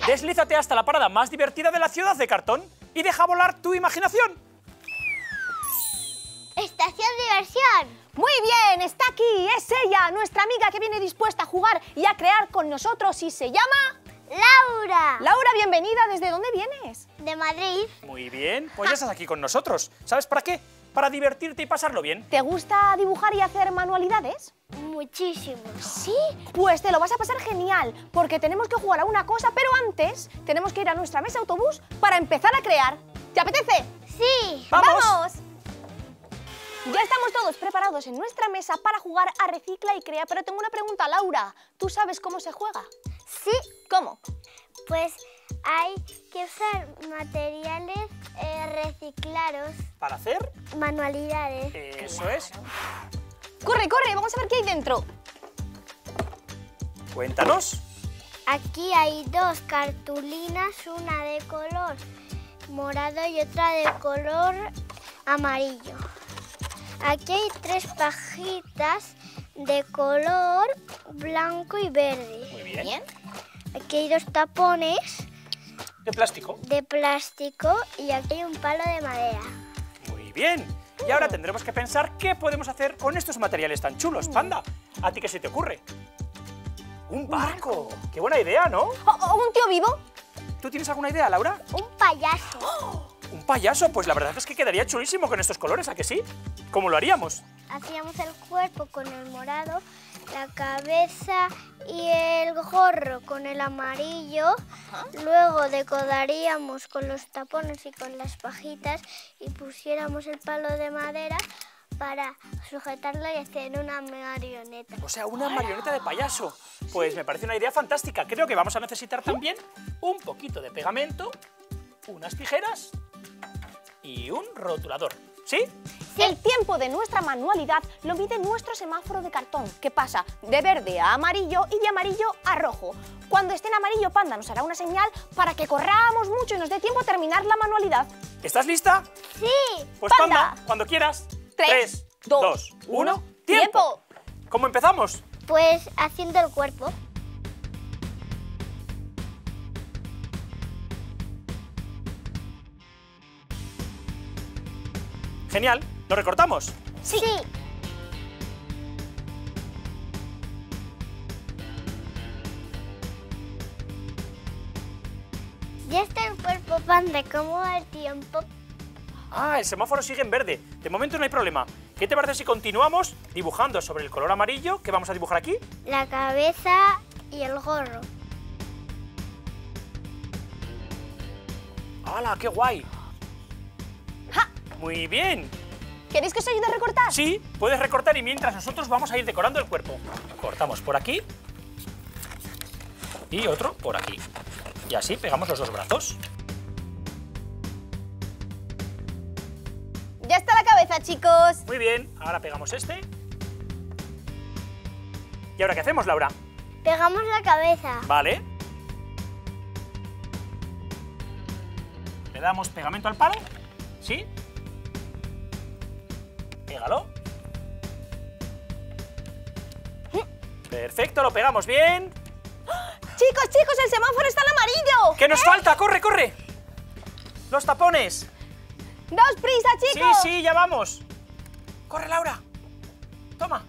Deslízate hasta la parada más divertida de la ciudad de cartón y deja volar tu imaginación. ¡Estación diversión! Muy bien, está aquí, es ella, nuestra amiga que viene dispuesta a jugar y a crear con nosotros y se llama... ¡Laura! Laura, bienvenida, ¿desde dónde vienes? De Madrid. Muy bien, pues ya estás aquí con nosotros. ¿Sabes para qué? Para divertirte y pasarlo bien. ¿Te gusta dibujar y hacer manualidades? Muchísimo. ¿Sí? Pues te lo vas a pasar genial, porque tenemos que jugar a una cosa, pero antes tenemos que ir a nuestra mesa autobús para empezar a crear. ¿Te apetece? Sí. ¡Vamos! Ya estamos todos preparados en nuestra mesa para jugar a Recicla y Crea, pero tengo una pregunta, Laura. ¿Tú sabes cómo se juega? Sí. ¿Cómo? Pues hay que usar materiales reciclados, ¿Para hacer? manualidades. Eso es. Corre, corre, vamos a ver qué hay dentro. Cuéntanos. Aquí hay dos cartulinas, una de color morado y otra de color amarillo. Aquí hay tres pajitas de color blanco y verde. Muy bien. Bien. Aquí hay dos tapones De plástico. de plástico y aquí hay un palo de madera. Muy bien. Y ahora tendremos que pensar qué podemos hacer con estos materiales tan chulos. Panda, ¿a ti qué se te ocurre? ¡Un barco! ¡Qué buena idea!, ¿no? ¿O un tío vivo? ¿Tú tienes alguna idea, Laura? Un payaso. ¿Un payaso? Pues la verdad es que quedaría chulísimo con estos colores, ¿a que sí? ¿Cómo lo haríamos? Hacíamos el cuerpo con el morado, la cabeza y el gorro con el amarillo. Luego decoraríamos con los tapones y con las pajitas y pusiéramos el palo de madera para sujetarlo y hacer una marioneta. O sea, una marioneta de payaso. Pues me parece una idea fantástica. Creo que vamos a necesitar también un poquito de pegamento, unas tijeras y un rotulador. ¿Sí? El tiempo de nuestra manualidad lo mide nuestro semáforo de cartón, que pasa de verde a amarillo y de amarillo a rojo. Cuando esté en amarillo, Panda nos hará una señal para que corramos mucho y nos dé tiempo a terminar la manualidad. ¿Estás lista? ¡Sí! Pues Panda. Panda, cuando quieras. 3, 2, 1, ¡tiempo! ¿Cómo empezamos? Pues haciendo el cuerpo. Genial. ¿Lo recortamos? Sí. Ya está el cuerpo, Panda. ¿Cómo va el tiempo? Ah, el semáforo sigue en verde. De momento no hay problema. ¿Qué te parece si continuamos dibujando sobre el color amarillo? ¿Qué vamos a dibujar aquí? La cabeza y el gorro. ¡Hala, qué guay! ¡Ja! Muy bien. ¿Queréis que os ayude a recortar? Sí, puedes recortar y mientras nosotros vamos a ir decorando el cuerpo. Cortamos por aquí y otro por aquí. Y así pegamos los dos brazos. Ya está la cabeza, chicos. Muy bien, ahora pegamos este. ¿Y ahora qué hacemos, Laura? Pegamos la cabeza. Vale. Le damos pegamento al palo. ¿Sí? Pégalo. Perfecto, lo pegamos bien. Chicos, chicos, el semáforo está en amarillo. ¿Qué nos falta? ¡Corre, corre! Los tapones. ¡Daos prisa, Sí, chicos! sí, ya vamos. Corre, Laura. Toma.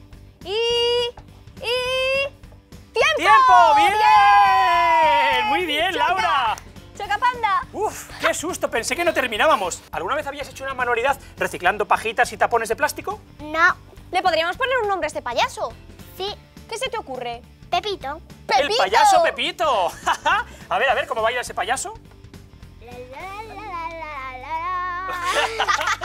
¡Tiempo! ¡Tiempo! ¡Bien! Muy bien, ¡Choca! Laura. ¡Choca, Panda! ¡Uf! ¡Qué susto! Pensé que no terminábamos. ¿Alguna vez habías hecho una manualidad reciclando pajitas y tapones de plástico? No. ¿Le podríamos poner un nombre a este payaso? Sí. ¿Qué se te ocurre? Pepito. ¡El payaso Pepito! A ver, ¿cómo baila ese payaso? La, la, la, la, la, la, la.